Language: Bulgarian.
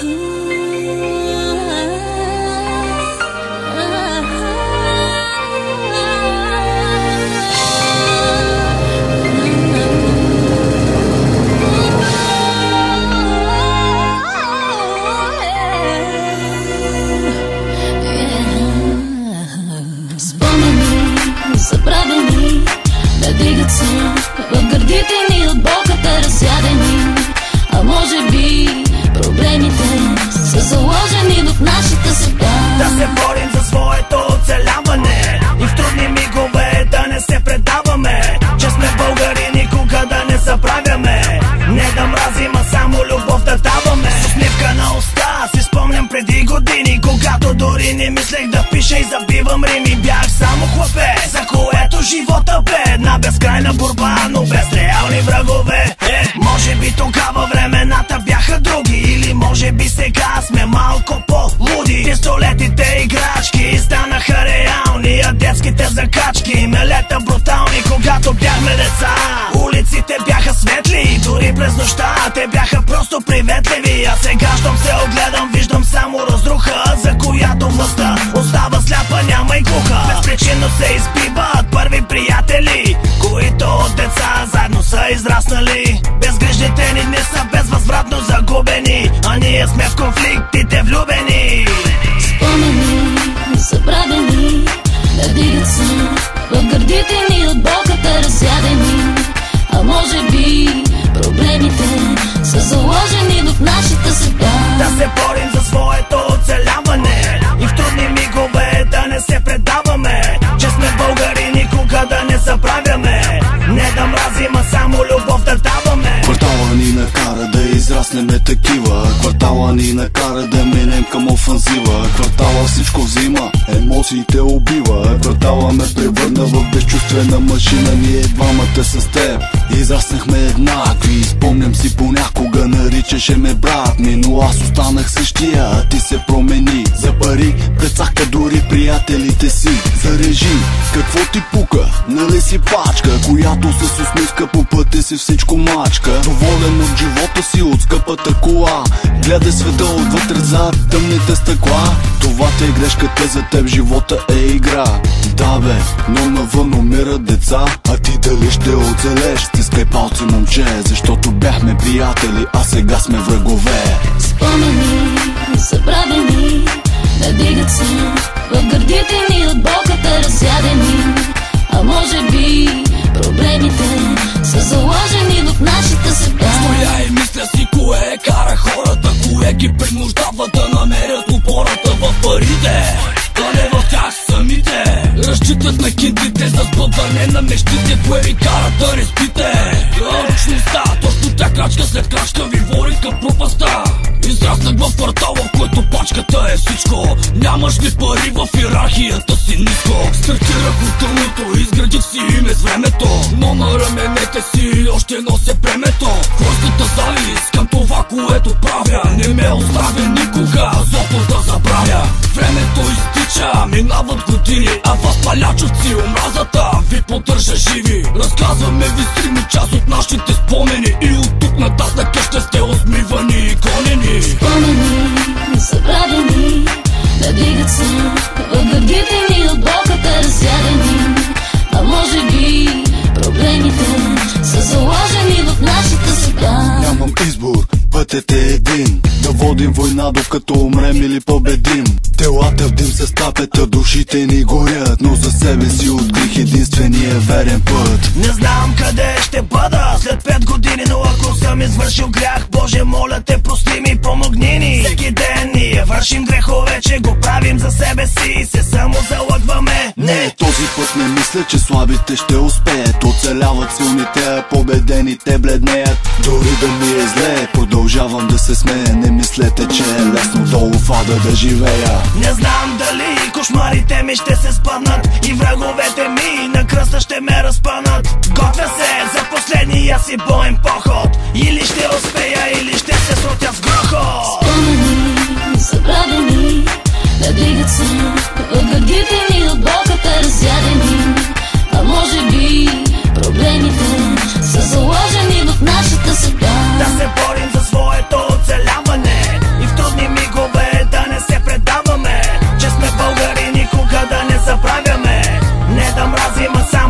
Забравени, да дигат се в гърдите ни от болката разядени. А може би проблемите са заложени в нашата съдба. Да се борим за своето оцеляване и в трудни мигове да не се предаваме, че сме българи, никога да не забравяме. Не да мразим, а само любов да даваме. С усмивка на уста си спомням преди години, когато дори не мислех да пиша и забивам рими. Бях само хлапе, за което живота бе една безкрайна борба, но без реални врагове. Може би тогава времената бяха други, или може би сега сме малко по-луди. Пистолетите играчки станаха реални, а детските закачки мелета брутални. Когато бяхме деца, улиците бяха светли, дори през нощта те бяха просто приветливи. А сега, щом се огледам, виждам само разруха, за която властта остава сляпа, няма и глуха. Безпричинно се избиват първи приятели, които от деца заедно са израснали. Безгрижните ни дни са безвъзвратно загубени, а ние сме в конфликтите влюбени. Спомени, забравени, да дигат се в гърдите ни от болката разядени. А може би проблемите са заложени в нашата съдба. Да се борим за своето оцеляване и в трудни мигове да не се предаваме, че сме българи, никога да не забравяме. Не да мразим, а само любов да даваме. Квартала ни накара да израснеме такива, квартала ни накара да минем към офанзива. Квартала всичко взима, емоциите убива, квартала ме превърна в безчувствена машина. Ние двамата с теб израснахме еднакви, спомням си понякога наричаше ме брат ми, но аз останах същия, а ти се промени. За пари прецака дори приятелите си. Зарежи, какво ти пука, нали си пачка, която с усмивка по пътя си всичко мачка. Доволен от живота си, от скъпата кола, гледай света отвътре зад тъмните стъкла. Това те е грешката, за теб живота е игра. Да бе, но навън умират деца, а ти дали ще оцелеш? Стискай палци, момче, защото бяхме приятели, а сега сме врагове. Спомени, забравени, да дигат се в гърдите ни от болката разядени. А може би проблемите са заложени в нашата съдба. Стоя и мисля си кое кара хората, кое ги принуждава да намерят опората в парите, а не в тях самите. Разчитат на кинтите за сбъдване на мечтите, кое ви кара да не спите. Ръчността, точно тя крачка след крачка ви води към пропаста. Израснах в квартала, в който пачката е всичко. Нямаш ли пари, в иерархията си ниско. Стартирах от тъмното, изградих си име с времето, но на раменете си още нося премето. Хорската завист към това, което правя, не ме оставя никога злото да забравя. Времето изтича, минават години, а вас палячовци омразата ви поддържа живи. Разказваме ви стрими част от нашите спомени и от тук нататък ще сте усмивани и гонени. Спомени, забравени, да дигат се в гърдите ни от болката разядени. А може би проблемите са заложени в нашата съдба. Нямам избор, пътят е един, да водим война докато умрем или победим. Телата в дим се стапета, душите ни горят, но за себе си открих единствения верен път. Не знам къде ще бъда след 5 години, но ако съм извършил грях, Боже моля те, прости ми, помогни ни. Всеки ден ние вършим грехове, че го правим за себе си и се само залъгваме. Не, този път не мисля, че слабите ще успеят. Оцеляват силните, а победените бледнеят. Дори да ми е зле, продължавам да се смея. Не мислете, че е лесно долу в ада да живея. Не знам дали кошмарите ми ще се спънат и враговете ми на кръста ще ме разпънат. Готвя се за последния си боен поход, или ще успея, или ще се срутя с грохот. Спомени, забравени, да дигат се в гърдите ни от болката разядени. А може би проблемите са заложени в нашата съдба. Да се борим за своето оцеляване и в трудни да мразим, а